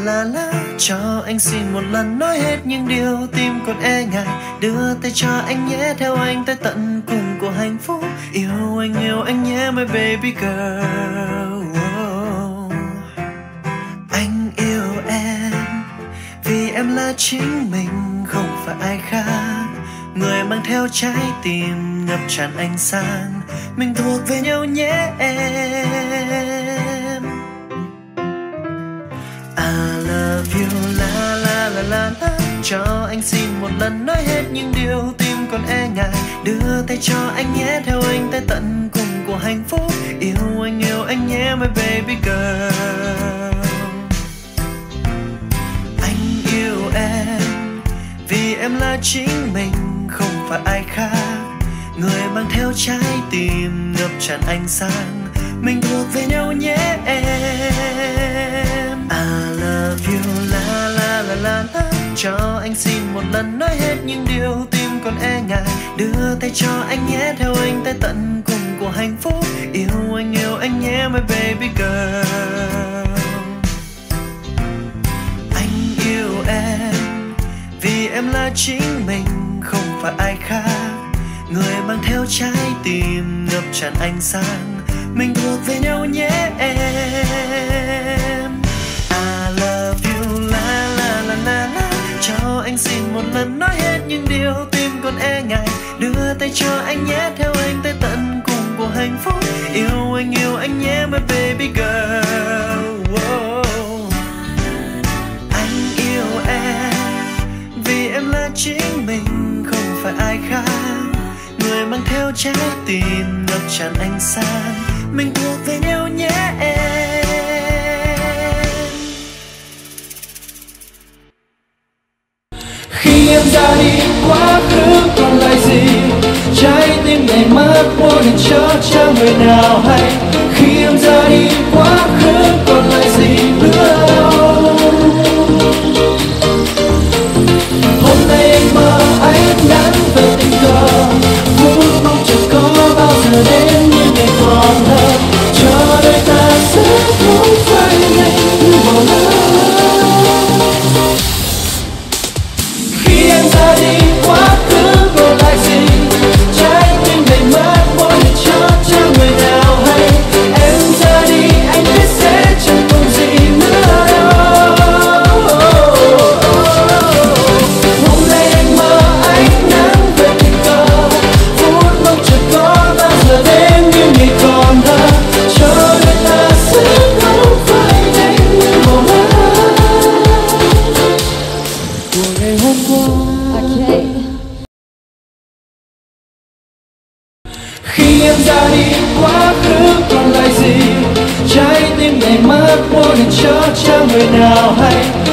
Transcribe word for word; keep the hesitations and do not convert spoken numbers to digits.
la la. Cho anh xin một lần nói hết những điều tim còn e ngại. Đưa tay cho anh nhé, theo anh tới tận cùng của hạnh phúc. Yêu anh, yêu anh nhé, my baby girl. Oh. Anh yêu em vì em là chính mình, không phải ai khác. Người mang theo trái tim ngập tràn ánh sáng. Mình thuộc về nhau nhé em. I love you la la la la la. Cho anh xin một lần nói hết những điều tim còn e ngại. Đưa tay cho anh nhé, theo anh tới tận cùng của hạnh phúc. Yêu anh, yêu anh nhé, my baby girl. Anh yêu em vì em là chính mình, không phải ai khác. Người mang theo trái tim ngập tràn ánh sáng. Mình thuộc về nhau nhé em. I love you la la la la la. Cho anh xin một lần nói hết những điều tim còn e ngại. Đưa tay cho anh nhé, theo anh tới tận cùng của hạnh phúc. Yêu anh, yêu anh nhé, my baby girl. Anh yêu em vì em là chính mình, không phải ai khác. Người mang theo trái tim ngập tràn ánh sáng. Mình thuộc về nhau nhé em. I love you la la la la la. Cho anh xin một lần nói hết những điều tim còn e ngại. Đưa tay cho anh nhé, theo anh tới tận cùng của hạnh phúc. Yêu anh, yêu anh nhé, my baby girl. Oh. Anh yêu em vì em là chính mình, không phải ai khác. Người mang theo trái tim ngập tràn ánh sáng. Mình thuộc về nhau nhé em. Khi em ra đi, quá khứ còn lại gì? Trái tim này mất vô định cho cho người nào hay. Khi em ra đi, quá khứ còn lại gì nữa đâu. Hôm nay anh mơ ánh nắng về tình cờ. Phút mong chẳng có bao giờ đến như ngày còn thơ. Cho đời ta sẽ không phải nhanh như bỏ lỡ. Khi em ra đi, quá khứ còn lại gì? Trái tim này mất vô định cho cho người nào hay. Em ra đi, anh biết sẽ chẳng còn gì nữa đâu. Hôm nay anh mơ ánh nắng về tình cờ. Phút mong chẳng có bao giờ đến như ngày còn thơ. Cho đời ta sẽ không phải nhanh như bỏ lỡ. Của ngày hôm qua. Khi em ra đi, quá khứ còn lại gì? Trái tim này mất vô định cho cho người nào hay.